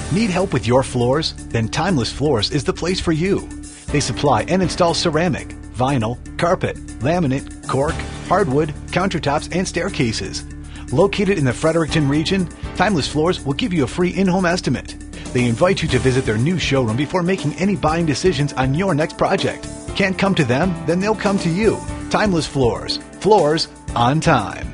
Need help with your floors? Then Timeless Floors is the place for you. They supply and install ceramic, vinyl, carpet, laminate, cork, hardwood, countertops, and staircases. Located in the Fredericton region, Timeless Floors will give you a free in-home estimate. They invite you to visit their new showroom before making any buying decisions on your next project. Can't come to them? Then they'll come to you. Timeless Floors. Floors on time.